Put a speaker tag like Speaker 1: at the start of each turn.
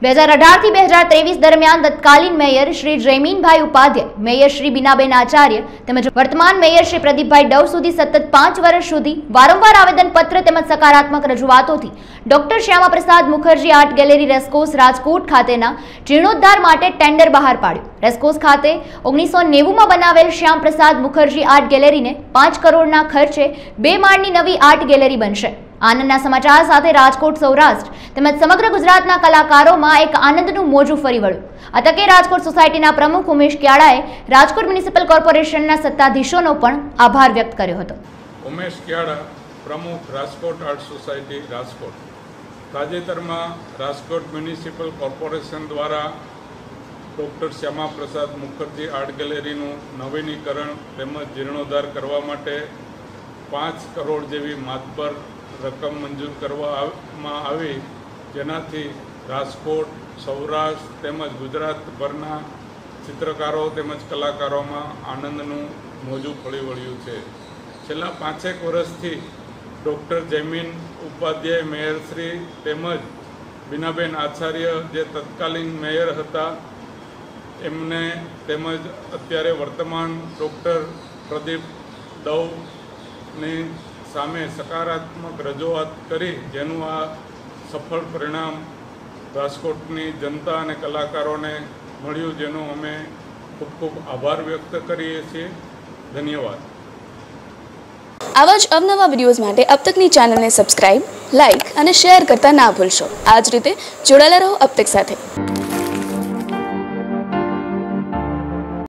Speaker 1: 2018 થી 2023 દરમિયાન તત્કાલીન મેયર શ્રી જયમીનભાઈ ઉપાધ્યાય, મેયર શ્રી બીનાબેન આચાર્ય તેમજ વર્તમાન મેયર શ્રી પ્રદીપભાઈ ડવ સુધી સતત 5 વર્ષ સુધી વારંવાર આવેદનપત્ર તેમજ સકારાત્મક રજૂઆતોથી doctor Shyamaprasad Mukherjee art gallery racecourse Rajkot ખાતેના જીર્ણોદ્ધાર માટે ટેન્ડર બહાર પાડ્યું। રેસકોર્સ ખાતે 1990માં બનાવેલ શ્યામપ્રસાદ મુખર્જી આર્ટ ગેલેરીને 5 કરોડના ખર્ચે 2 માળની નવી આર્ટ ગેલેરી બનશે। આનંદના સમાચાર સાથે રાજકોટ સૌરાષ્ટ્ર તેમજ સમગ્ર ગુજરાતના કલાકારોમાં એક આનંદનું મોજું ફરી વળ્યું। આ તકે રાજકોટ સોસાયટીના પ્રમુખ ઉમેશ ક્યાડાએ રાજકોટ મ્યુનિસિપલ કોર્પોરેશનના સત્તાધીશોનો પણ આભાર વ્યક્ત કર્યો હતો।
Speaker 2: ઉમેશ ક્યાડા, પ્રમુખ રાજકોટ આર્ટ સોસાયટી રાજકોટ। તાજેતરમાં રાજકોટ મ્યુનિસિપલ કોર્પોરેશન દ્વારા ડૉક્ટર શ્યામાપ્રસાદ મુખર્જી આર્ટ ગેલેરીનું નવીનીકરણ તેમજ જીર્ણોદ્ધાર કરવા માટે 5 કરોડ જેવી માતબર રકમ મંજૂર કરવામાં આવી, જેનાથી રાજકોટ, સૌરાષ્ટ્ર તેમજ ગુજરાતભરના ચિત્રકારો તેમજ કલાકારોમાં આનંદનું મોજું ફળી વળ્યું છે। છેલ્લા 5 વર્ષથી ડૉક્ટર જયમીન ઉપાધ્યાય મેયરશ્રી તેમજ બીનાબેન આચાર્ય જે તત્કાલીન મેયર હતા એમને તેમજ અત્યારે વર્તમાન ડૉક્ટર પ્રદીપ દવની સામે સકારાત્મક રજૂઆત કરી, જેનું આ સફળ પરિણામ રાજકોટની જનતા અને કલાકારોને મળ્યું, જેનો અમે ખૂબ ખૂબ આભાર વ્યક્ત કરીએ છીએ। ધન્યવાદ।
Speaker 3: આવા જ અવનવા વિડીયોઝ માટે અબ તકની ચેનલને સબસ્ક્રાઇબ, લાઇક અને શેર કરતા ના ભૂલશો। આ જ રીતે જોડાયેલા રહો અબ તક સાથે।